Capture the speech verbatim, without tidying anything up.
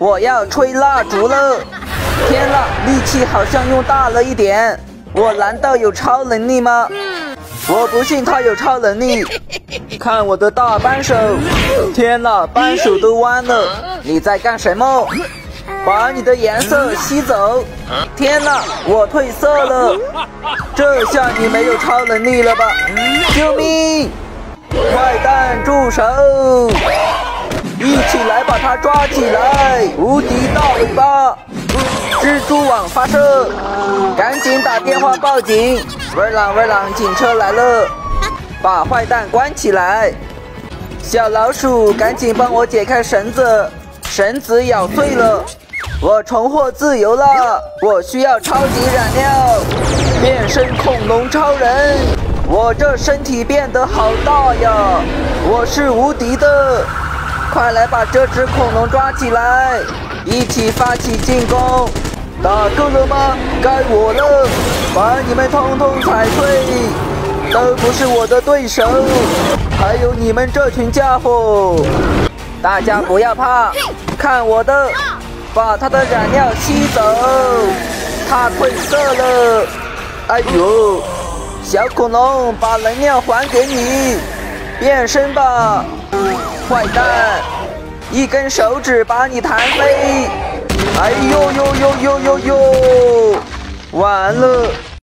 我要吹蜡烛了！天哪，力气好像用大了一点。我难道有超能力吗？我不信他有超能力。看我的大扳手！天哪，扳手都弯了！你在干什么？把你的颜色吸走！天哪，我褪色了！这下你没有超能力了吧？救命！坏蛋住手！一起来把它抓起来！无敌大尾巴！蜘蛛网发射！赶紧打电话报警！威朗威朗，警车来了！把坏蛋关起来！小老鼠，赶紧帮我解开绳子！绳子咬碎了！我重获自由了！我需要超级染料！变身恐龙超人！我这身体变得好大呀！我是无敌的！快来把这只恐龙抓起来！一起发起进攻！打够了吗？该我了！把你们通通踩碎！都不是我的对手！还有你们这群家伙！大家不要怕，看我的！把它的染料吸走！它褪色了！哎呦！小恐龙，把能量还给你！变身吧！坏蛋！一根手指把你弹飞！哎呦呦呦呦呦呦！完了！